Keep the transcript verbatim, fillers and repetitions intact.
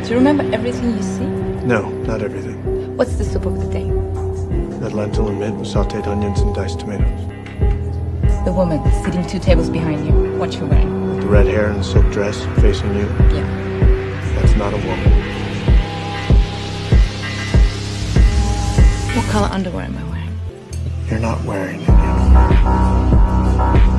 Do you remember everything you see? No, not everything. What's the soup of the day? That lentil and mint with sauteed onions and diced tomatoes. The woman sitting two tables behind you. What you wearing? The red hair and the silk dress facing you. Yeah. That's not a woman. What color underwear am I wearing? You're not wearing any.